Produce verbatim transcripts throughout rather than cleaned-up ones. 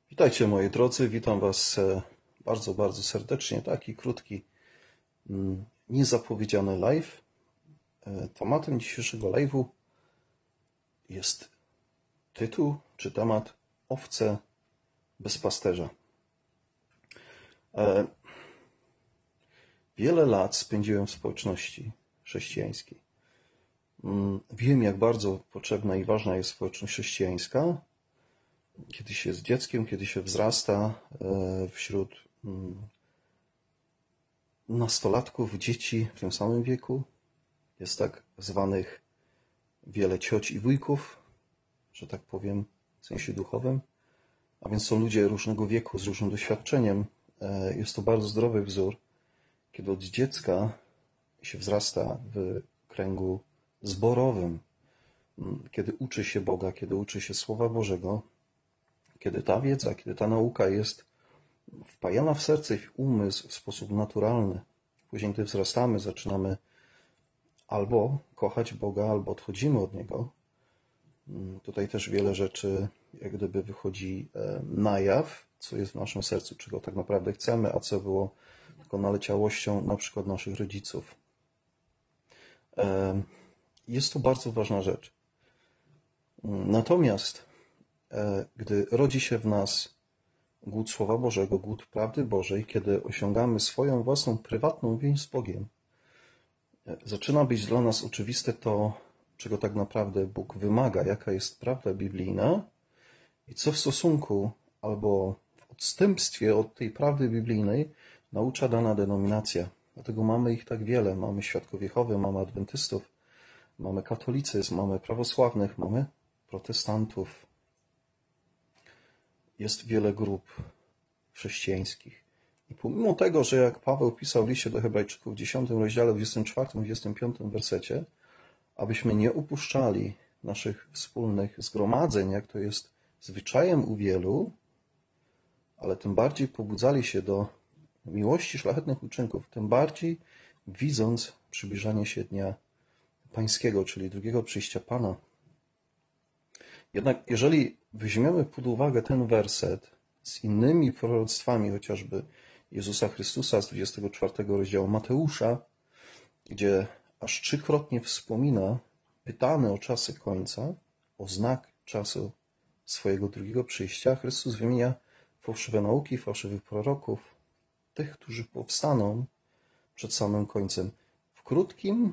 Witajcie moi drodzy, witam Was e, bardzo, bardzo serdecznie. Taki krótki, mm, niezapowiedziany live. E, Tematem dzisiejszego live'u jest tytuł czy temat Owce bez pasterza. E, Wiele lat spędziłem w społeczności chrześcijańskiej. Mm, Wiem, jak bardzo potrzebna i ważna jest społeczność chrześcijańska, kiedy się jest dzieckiem, kiedy się wzrasta e, wśród mm, nastolatków, dzieci w tym samym wieku. Jest tak zwanych wiele cioć i wujków, że tak powiem, w sensie duchowym. A więc są ludzie różnego wieku, z różnym doświadczeniem. E, Jest to bardzo zdrowy wzór, kiedy od dziecka się wzrasta w kręgu zborowym, mm, kiedy uczy się Boga, kiedy uczy się Słowa Bożego, kiedy ta wiedza, kiedy ta nauka jest wpajana w serce i w umysł w sposób naturalny. Później, gdy wzrastamy, zaczynamy albo kochać Boga, albo odchodzimy od Niego. Tutaj też wiele rzeczy jak gdyby wychodzi na jaw, co jest w naszym sercu, czego tak naprawdę chcemy, a co było tylko naleciałością na przykład naszych rodziców. Jest to bardzo ważna rzecz. Natomiast gdy rodzi się w nas głód Słowa Bożego, głód prawdy Bożej, kiedy osiągamy swoją własną prywatną więź z Bogiem, zaczyna być dla nas oczywiste to, czego tak naprawdę Bóg wymaga, jaka jest prawda biblijna i co w stosunku albo w odstępstwie od tej prawdy biblijnej naucza dana denominacja. Dlatego mamy ich tak wiele. Mamy Świadków Jehowy, mamy Adwentystów, mamy katolicyzm, mamy prawosławnych, mamy protestantów. Jest wiele grup chrześcijańskich. I pomimo tego, że jak Paweł pisał w liście do Hebrajczyków w dziesiątym rozdziale, dwudziestym czwartym, dwudziestym piątym wersecie, abyśmy nie upuszczali naszych wspólnych zgromadzeń, jak to jest zwyczajem u wielu, ale tym bardziej pobudzali się do miłości szlachetnych uczynków, tym bardziej widząc przybliżanie się Dnia Pańskiego, czyli drugiego przyjścia Pana. Jednak jeżeli weźmiemy pod uwagę ten werset z innymi proroctwami, chociażby Jezusa Chrystusa z dwudziestego czwartego rozdziału Mateusza, gdzie aż trzykrotnie wspomina, pytany o czasy końca, o znak czasu swojego drugiego przyjścia, Chrystus wymienia fałszywe nauki, fałszywych proroków, tych, którzy powstaną przed samym końcem. W krótkim,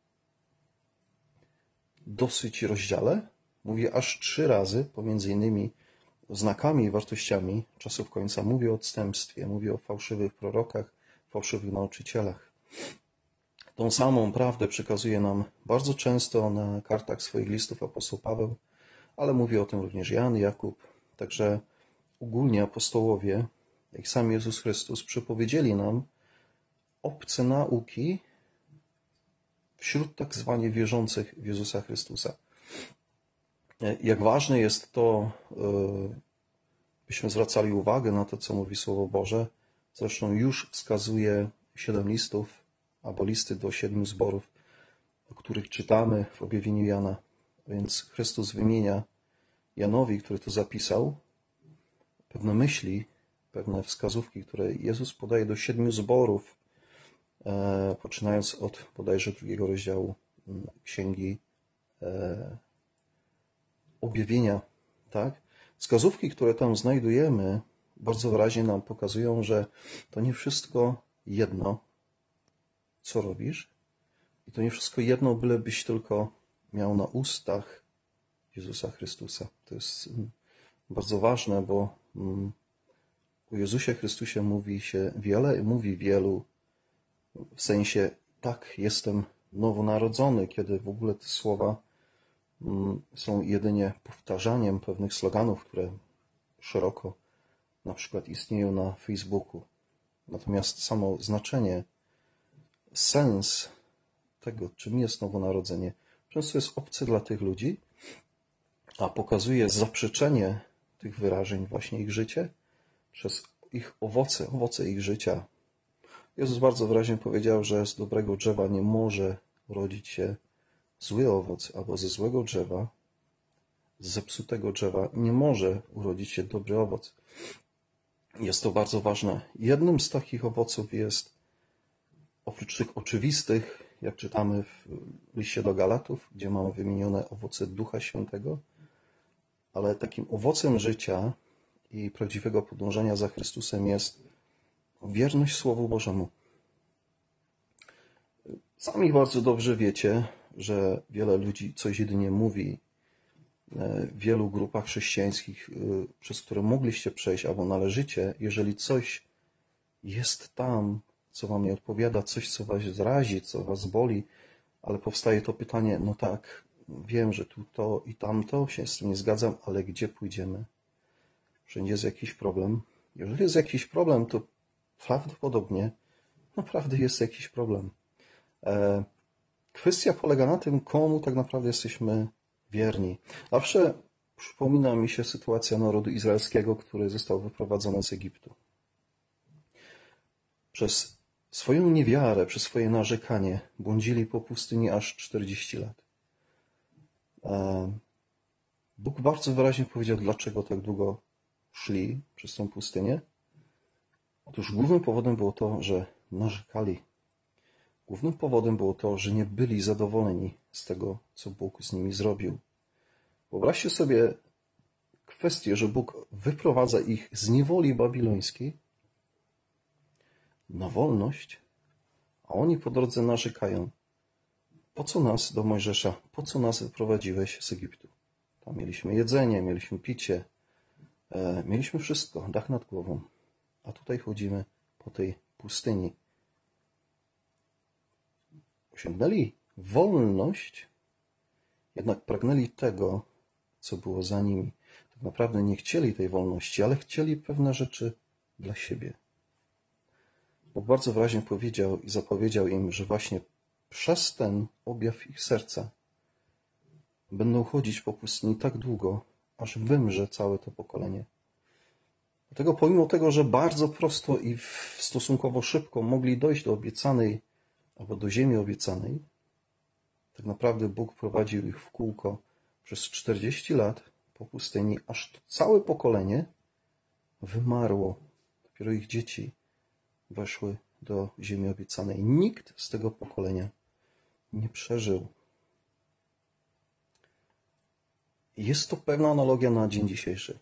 dosyć rozdziale mówi aż trzy razy, pomiędzy innymi znakami i wartościami czasów końca, mówi o odstępstwie, mówi o fałszywych prorokach, fałszywych nauczycielach. Tą samą prawdę przekazuje nam bardzo często na kartach swoich listów apostoł Paweł, ale mówi o tym również Jan, Jakub. Także ogólnie apostołowie, jak sam Jezus Chrystus, przepowiedzieli nam obce nauki wśród tak zwanych wierzących w Jezusa Chrystusa. Jak ważne jest to, byśmy zwracali uwagę na to, co mówi Słowo Boże. Zresztą już wskazuje siedem listów, albo listy do siedmiu zborów, o których czytamy w objawieniu Jana. Więc Chrystus wymienia Janowi, który to zapisał, pewne myśli, pewne wskazówki, które Jezus podaje do siedmiu zborów, poczynając od bodajże drugiego rozdziału Księgi Objawienia. Tak? Wskazówki, które tam znajdujemy, bardzo wyraźnie nam pokazują, że to nie wszystko jedno, co robisz. I to nie wszystko jedno, bylebyś tylko miał na ustach Jezusa Chrystusa. To jest bardzo ważne, bo o Jezusie Chrystusie mówi się wiele i mówi wielu, w sensie tak, jestem nowonarodzony, kiedy w ogóle te słowa są jedynie powtarzaniem pewnych sloganów, które szeroko na przykład istnieją na Facebooku. Natomiast samo znaczenie, sens tego, czym jest nowonarodzenie, często jest obcy dla tych ludzi, a pokazuje zaprzeczenie tych wyrażeń właśnie ich życie przez ich owoce, owoce ich życia. Jezus bardzo wyraźnie powiedział, że z dobrego drzewa nie może rodzić się zły owoc, albo ze złego drzewa z zepsutego drzewa nie może urodzić się dobry owoc. Jest to bardzo ważne. Jednym z takich owoców jest, oprócz tych oczywistych, jak czytamy w liście do Galatów, gdzie mamy wymienione owoce Ducha Świętego, ale takim owocem życia i prawdziwego podążania za Chrystusem jest wierność Słowu Bożemu. Sami bardzo dobrze wiecie, że wiele ludzi coś jedynie mówi. W wielu grupach chrześcijańskich, przez które mogliście przejść albo należycie, jeżeli coś jest tam, co wam nie odpowiada, coś, co was zrazi, co was boli, ale powstaje to pytanie, no tak, wiem, że tu to i tamto, się z tym nie zgadzam, ale gdzie pójdziemy? Wszędzie jest jakiś problem. Jeżeli jest jakiś problem, to prawdopodobnie naprawdę jest jakiś problem. Kwestia polega na tym, komu tak naprawdę jesteśmy wierni. Zawsze przypomina mi się sytuacja narodu izraelskiego, który został wyprowadzony z Egiptu. Przez swoją niewiarę, przez swoje narzekanie błądzili po pustyni aż czterdzieści lat. Bóg bardzo wyraźnie powiedział, dlaczego tak długo szli przez tą pustynię. Otóż głównym powodem było to, że narzekali. Głównym powodem było to, że nie byli zadowoleni z tego, co Bóg z nimi zrobił. Wyobraźcie sobie kwestię, że Bóg wyprowadza ich z niewoli babilońskiej na wolność, a oni po drodze narzekają. Po co nas do Mojżesza? Po co nas wyprowadziłeś z Egiptu? Tam mieliśmy jedzenie, mieliśmy picie, e, mieliśmy wszystko, dach nad głową. A tutaj chodzimy po tej pustyni. Osiągnęli wolność, jednak pragnęli tego, co było za nimi. Tak naprawdę nie chcieli tej wolności, ale chcieli pewne rzeczy dla siebie. Bóg bardzo wyraźnie powiedział i zapowiedział im, że właśnie przez ten objaw ich serca będą chodzić po pustyni tak długo, aż wymrze całe to pokolenie. Dlatego pomimo tego, że bardzo prosto i stosunkowo szybko mogli dojść do obiecanej albo do ziemi obiecanej, tak naprawdę Bóg prowadził ich w kółko przez czterdzieści lat po pustyni, aż to całe pokolenie wymarło. Dopiero ich dzieci weszły do ziemi obiecanej. Nikt z tego pokolenia nie przeżył. Jest to pewna analogia na dzień dzisiejszy.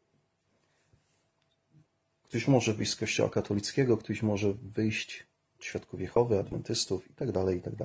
Ktoś może wyjść z kościoła katolickiego, ktoś może wyjść od świadków Jehowy, adwentystów itd., itd.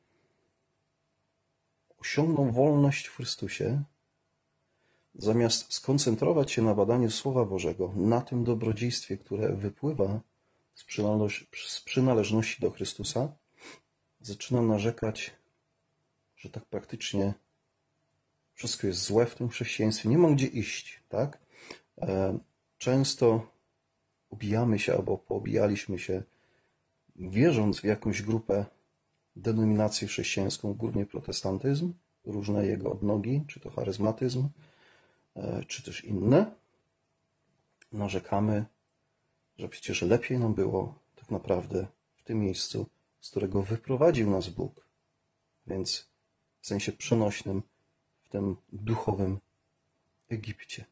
Osiągną wolność w Chrystusie, zamiast skoncentrować się na badaniu Słowa Bożego, na tym dobrodziejstwie, które wypływa z, przynależ z przynależności do Chrystusa, zaczynam narzekać, że tak praktycznie wszystko jest złe w tym chrześcijaństwie, nie mam gdzie iść, tak? Często ubijamy się albo poobijaliśmy się, wierząc w jakąś grupę, denominację chrześcijańską, głównie protestantyzm, różne jego odnogi, czy to charyzmatyzm, czy też inne. Narzekamy, że przecież lepiej nam było tak naprawdę w tym miejscu, z którego wyprowadził nas Bóg. Więc w sensie przenośnym, w tym duchowym Egipcie.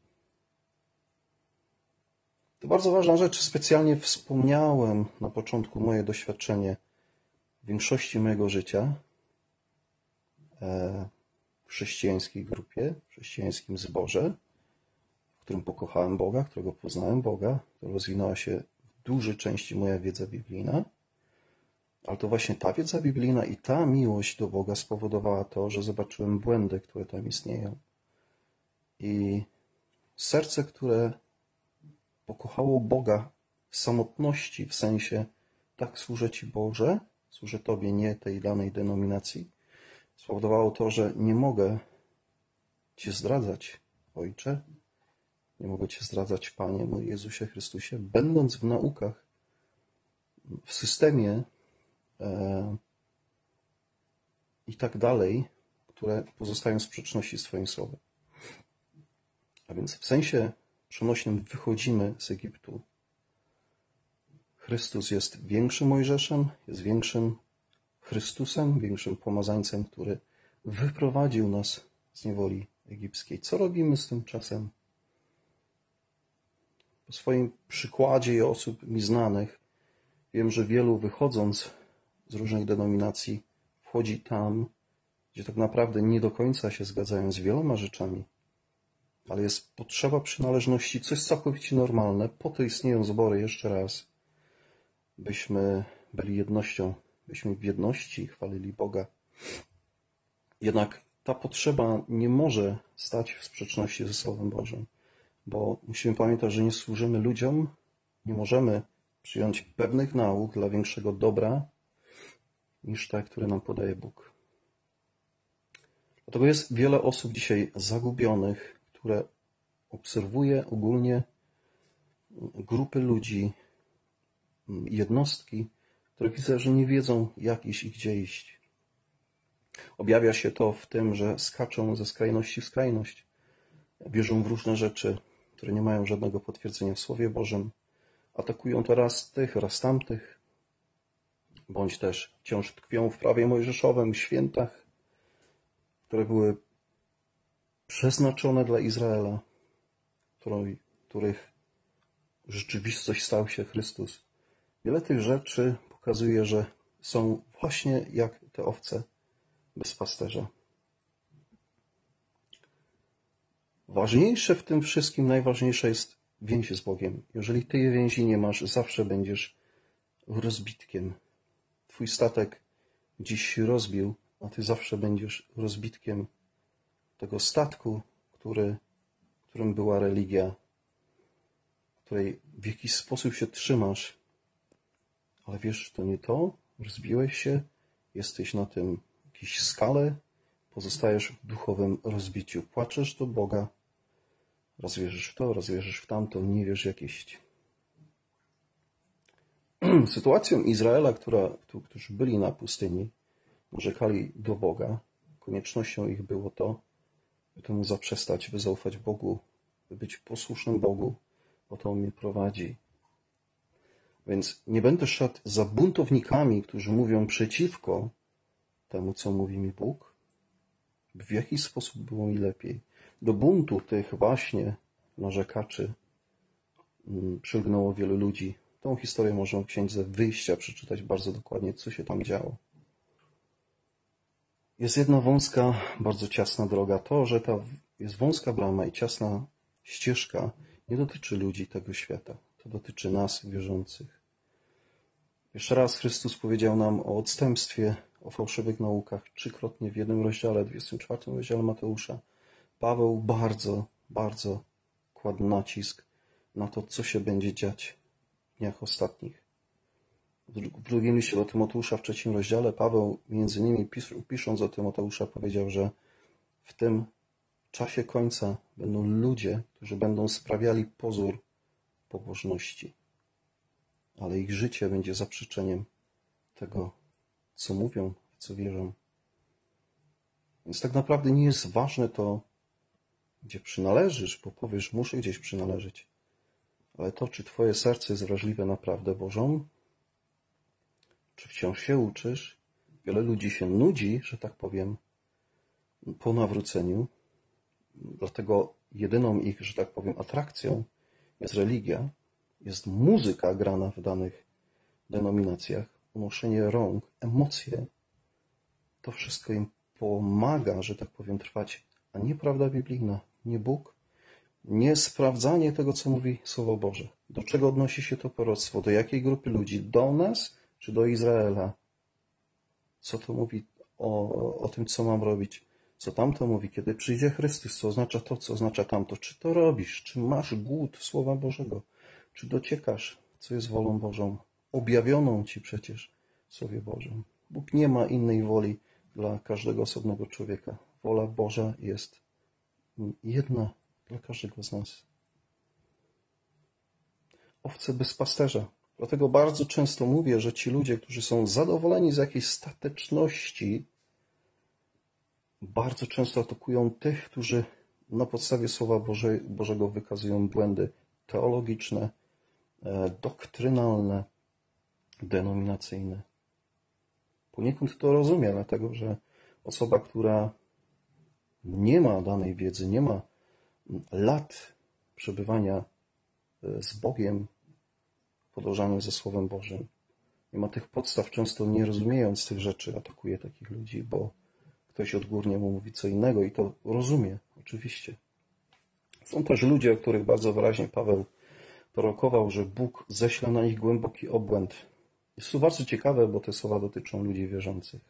To bardzo ważna rzecz. Specjalnie wspomniałem na początku moje doświadczenie w większości mojego życia w chrześcijańskiej grupie, w chrześcijańskim zborze, w którym pokochałem Boga, którego poznałem Boga, to rozwinęła się w dużej części moja wiedza biblijna, ale to właśnie ta wiedza biblijna i ta miłość do Boga spowodowała to, że zobaczyłem błędy, które tam istnieją. I serce, które pokochało Boga w samotności, w sensie tak służę Ci Boże, służę Tobie, nie tej danej denominacji, spowodowało to, że nie mogę Cię zdradzać, Ojcze, nie mogę Cię zdradzać, Panie mój Jezusie Chrystusie, będąc w naukach, w systemie e, i tak dalej, które pozostają w sprzeczności z Twoim Słowem. A więc w sensie przenośnym wychodzimy z Egiptu. Chrystus jest większym Mojżeszem, jest większym Chrystusem, większym pomazańcem, który wyprowadził nas z niewoli egipskiej. Co robimy z tym czasem? Po swoim przykładzie i osób mi znanych wiem, że wielu wychodząc z różnych denominacji wchodzi tam, gdzie tak naprawdę nie do końca się zgadzają z wieloma rzeczami, ale jest potrzeba przynależności, coś całkowicie normalne. Po to istnieją zbory, jeszcze raz, byśmy byli jednością, byśmy w jedności chwalili Boga. Jednak ta potrzeba nie może stać w sprzeczności ze Słowem Bożym, bo musimy pamiętać, że nie służymy ludziom, nie możemy przyjąć pewnych nauk dla większego dobra niż te, które nam podaje Bóg. Dlatego jest wiele osób dzisiaj zagubionych, które obserwuje ogólnie grupy ludzi, jednostki, które widzę, że nie wiedzą, jak iść i gdzie iść. Objawia się to w tym, że skaczą ze skrajności w skrajność. Wierzą w różne rzeczy, które nie mają żadnego potwierdzenia w Słowie Bożym. Atakują to raz tych, raz tamtych. Bądź też wciąż tkwią w prawie mojżeszowym, świętach, które były przeznaczone dla Izraela, których rzeczywistość stał się Chrystus. Wiele tych rzeczy pokazuje, że są właśnie jak te owce bez pasterza. Ważniejsze w tym wszystkim, najważniejsza jest więź z Bogiem. Jeżeli tej więzi nie masz, zawsze będziesz rozbitkiem. Twój statek dziś się rozbił, a ty zawsze będziesz rozbitkiem tego statku, który, którym była religia, której w jakiś sposób się trzymasz. Ale wiesz, to nie to, rozbiłeś się, jesteś na tym jakiejś skale, pozostajesz w duchowym rozbiciu. Płaczesz do Boga, raz wierzysz w to, raz wierzysz w tamto, nie wiesz jak iść. Sytuacją Izraela, która, którzy byli na pustyni, narzekali do Boga, koniecznością ich było to, by temu zaprzestać, by zaufać Bogu, by być posłusznym Bogu, bo to On mnie prowadzi. Więc nie będę szedł za buntownikami, którzy mówią przeciwko temu, co mówi mi Bóg, by w jakiś sposób było mi lepiej. Do buntu tych właśnie narzekaczy przylgnęło wielu ludzi. Tą historię można w Księdze Wyjścia przeczytać bardzo dokładnie, co się tam działo. Jest jedna wąska, bardzo ciasna droga. To, że ta jest wąska brama i ciasna ścieżka, nie dotyczy ludzi tego świata. To dotyczy nas, wierzących. Jeszcze raz Chrystus powiedział nam o odstępstwie, o fałszywych naukach trzykrotnie w jednym rozdziale, dwudziestym czwartym rozdziale Mateusza. Paweł bardzo, bardzo kładł nacisk na to, co się będzie dziać w dniach ostatnich. W drugim liście do Tymoteusza w trzecim rozdziale Paweł między innymi pisząc o Tymoteusza powiedział, że w tym czasie końca będą ludzie, którzy będą sprawiali pozór pobożności, ale ich życie będzie zaprzeczeniem tego, co mówią, w co wierzą. Więc tak naprawdę nie jest ważne to, gdzie przynależysz, bo powiesz, muszę gdzieś przynależeć, ale to, czy twoje serce jest wrażliwe na prawdę Bożą, czy wciąż się uczysz. Wiele ludzi się nudzi, że tak powiem, po nawróceniu, dlatego jedyną ich, że tak powiem, atrakcją jest religia, jest muzyka grana w danych denominacjach, unoszenie rąk, emocje. To wszystko im pomaga, że tak powiem, trwać, a nie prawda biblijna, nie Bóg, nie sprawdzanie tego, co mówi Słowo Boże. Do czego odnosi się to proroctwo? Do jakiej grupy ludzi? Do nas czy do Izraela? Co to mówi o, o tym, co mam robić? Co tamto mówi? Kiedy przyjdzie Chrystus, co oznacza to, co oznacza tamto? Czy to robisz? Czy masz głód Słowa Bożego? Czy dociekasz, co jest wolą Bożą? Objawioną Ci przecież w Słowie Bożym. Bóg nie ma innej woli dla każdego osobnego człowieka. Wola Boża jest jedna dla każdego z nas. Owce bez pasterza. Dlatego bardzo często mówię, że ci ludzie, którzy są zadowoleni z jakiejś stateczności, bardzo często atakują tych, którzy na podstawie Słowa Boże, Bożego wykazują błędy teologiczne, doktrynalne, denominacyjne. Poniekąd to rozumiem, dlatego że osoba, która nie ma danej wiedzy, nie ma lat przebywania z Bogiem, podążania za Słowem Bożym, nie ma tych podstaw, często nie rozumiejąc tych rzeczy, atakuje takich ludzi, bo ktoś odgórnie mu mówi co innego i to rozumie, oczywiście. Są też ludzie, o których bardzo wyraźnie Paweł prorokował, że Bóg ześle na nich głęboki obłęd. Jest to bardzo ciekawe, bo te słowa dotyczą ludzi wierzących.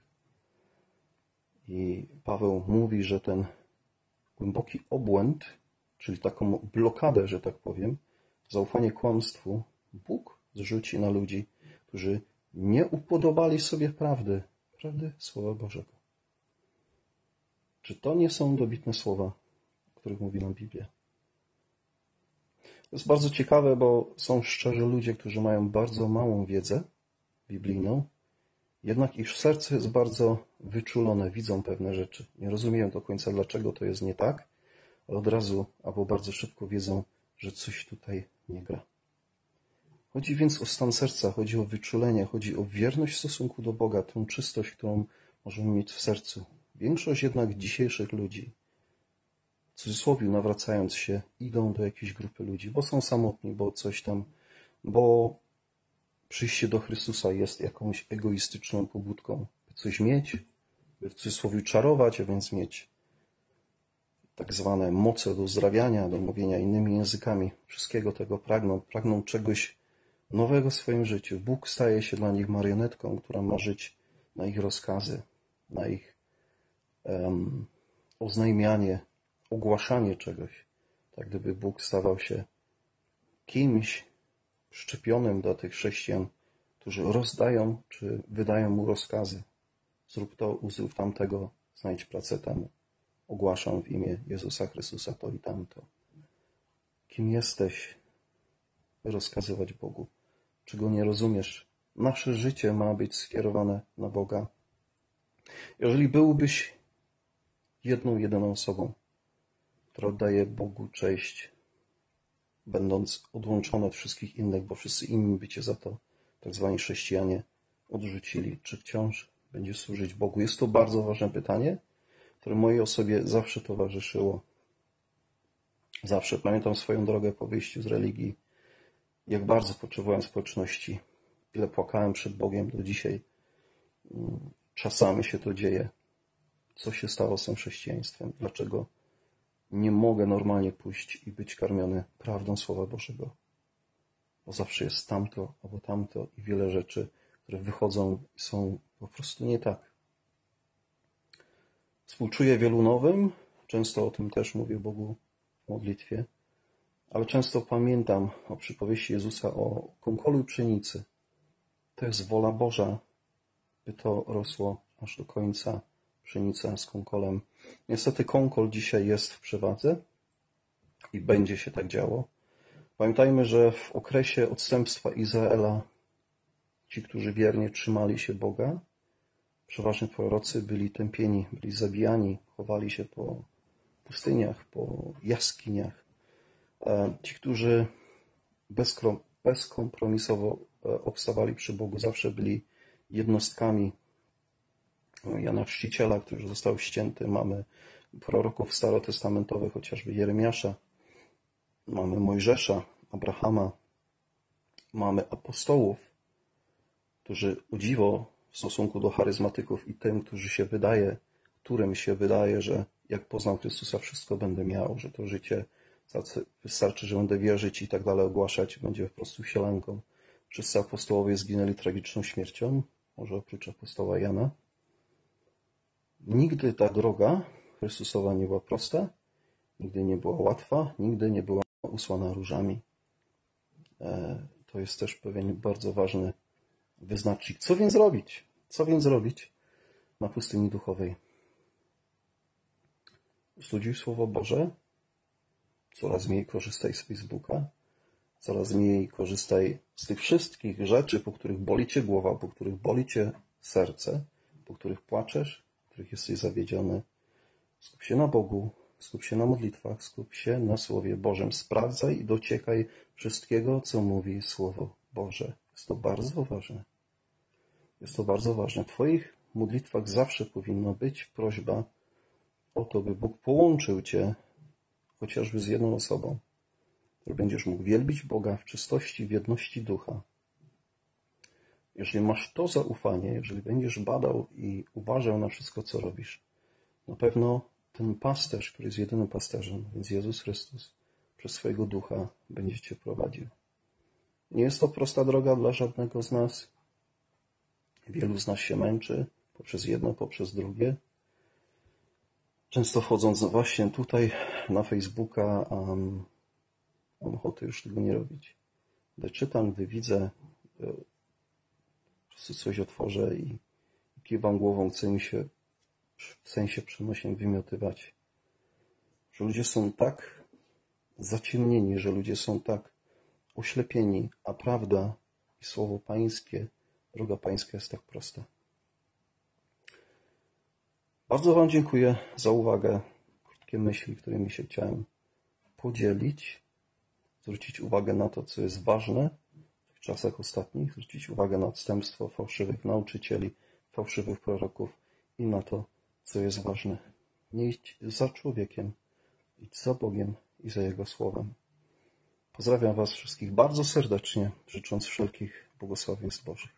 I Paweł mówi, że ten głęboki obłęd, czyli taką blokadę, że tak powiem, zaufanie kłamstwu, Bóg zrzuci na ludzi, którzy nie upodobali sobie prawdy, prawdy Słowa Bożego. Czy to nie są dobitne słowa, o których mówi nam Biblia? To jest bardzo ciekawe, bo są szczerzy ludzie, którzy mają bardzo małą wiedzę biblijną, jednak ich serce jest bardzo wyczulone, widzą pewne rzeczy. Nie rozumieją do końca, dlaczego to jest nie tak, ale od razu albo bardzo szybko wiedzą, że coś tutaj nie gra. Chodzi więc o stan serca, chodzi o wyczulenie, chodzi o wierność w stosunku do Boga, tę czystość, którą możemy mieć w sercu. Większość jednak dzisiejszych ludzi, w cudzysłowie nawracając się, idą do jakiejś grupy ludzi, bo są samotni, bo coś tam, bo przyjście do Chrystusa jest jakąś egoistyczną pobudką, by coś mieć, by w cudzysłowie czarować, a więc mieć tak zwane moce do uzdrawiania, do mówienia innymi językami. Wszystkiego tego pragną, pragną czegoś nowego w swoim życiu. Bóg staje się dla nich marionetką, która ma żyć na ich rozkazy, na ich um, oznajmianie, ogłaszanie czegoś. Tak gdyby Bóg stawał się kimś szczepionym dla tych chrześcijan, którzy rozdają czy wydają mu rozkazy. Zrób to, zrób tamtego, znajdź pracę temu. Ogłaszam w imię Jezusa Chrystusa to i tamto. Kim jesteś, by rozkazywać Bogu? Czego nie rozumiesz? Nasze życie ma być skierowane na Boga. Jeżeli byłbyś jedną, jedyną osobą, która oddaje Bogu cześć, będąc odłączona od wszystkich innych, bo wszyscy inni by cię za to, tak zwani chrześcijanie, odrzucili. Czy wciąż będziesz służyć Bogu? Jest to bardzo ważne pytanie, które mojej osobie zawsze towarzyszyło. Zawsze pamiętam swoją drogę po wyjściu z religii, jak bardzo potrzebowałem społeczności, ile płakałem przed Bogiem do dzisiaj. Czasami się to dzieje. Co się stało z tym chrześcijaństwem? Dlaczego nie mogę normalnie pójść i być karmiony prawdą Słowa Bożego? Bo zawsze jest tamto albo tamto i wiele rzeczy, które wychodzą i są po prostu nie tak. Współczuję wielu nowym, często o tym też mówię Bogu w modlitwie, ale często pamiętam o przypowieści Jezusa o konkolu i pszenicy. To jest wola Boża, by to rosło aż do końca, pszenica z konkolem. Niestety konkol dzisiaj jest w przewadze i będzie się tak działo. Pamiętajmy, że w okresie odstępstwa Izraela ci, którzy wiernie trzymali się Boga, przeważnie prorocy, byli tępieni, byli zabijani, chowali się po pustyniach, po jaskiniach. Ci, którzy bezkompromisowo obstawali przy Bogu, zawsze byli jednostkami. Jana Chrzciciela, który został ścięty, mamy proroków starotestamentowych, chociażby Jeremiasza, mamy Mojżesza, Abrahama, mamy apostołów, którzy o dziwo w stosunku do charyzmatyków i tym, którzy się wydaje, którym się wydaje, że jak poznam Chrystusa, wszystko będę miał, że to życie wystarczy, że będę wierzyć i tak dalej ogłaszać, będzie po prostu sielanką. Wszyscy apostołowie zginęli tragiczną śmiercią, może oprócz apostoła Jana. Nigdy ta droga Chrystusowa nie była prosta, nigdy nie była łatwa, nigdy nie była usłana różami. To jest też pewien bardzo ważny wyznacznik. Co więc robić? Co więc robić na pustyni duchowej? Studiuj Słowo Boże, coraz mniej korzystaj z Facebooka, coraz mniej korzystaj z tych wszystkich rzeczy, po których boli cię głowa, po których boli cię serce, po których płaczesz, po których jesteś zawiedziony. Skup się na Bogu, skup się na modlitwach, skup się na Słowie Bożym. Sprawdzaj i dociekaj wszystkiego, co mówi Słowo Boże. Jest to bardzo ważne. Jest to bardzo ważne. W Twoich modlitwach zawsze powinna być prośba o to, by Bóg połączył cię chociażby z jedną osobą, że będziesz mógł wielbić Boga w czystości, w jedności ducha. Jeżeli masz to zaufanie, jeżeli będziesz badał i uważał na wszystko, co robisz, na pewno ten pasterz, który jest jedynym pasterzem, więc Jezus Chrystus, przez swojego ducha będzie cię prowadził. Nie jest to prosta droga dla żadnego z nas. Wielu z nas się męczy poprzez jedno, poprzez drugie. Często wchodząc właśnie tutaj na Facebooka, um, mam ochotę już tego nie robić. Gdy czytam, gdy widzę, po prostu coś otworzę i kiwam głową, chce mi się w sensie przenośnym wymiotywać. Że ludzie są tak zaciemnieni, że ludzie są tak oślepieni, a prawda i słowo pańskie, droga pańska jest tak prosta. Bardzo wam dziękuję za uwagę. Krótkie myśli, którymi się chciałem podzielić. Zwrócić uwagę na to, co jest ważne w czasach ostatnich. Zwrócić uwagę na odstępstwo fałszywych nauczycieli, fałszywych proroków i na to, co jest ważne. Nie idź za człowiekiem, idź za Bogiem i za Jego Słowem. Pozdrawiam was wszystkich bardzo serdecznie, życząc wszelkich błogosławieństw Bożych.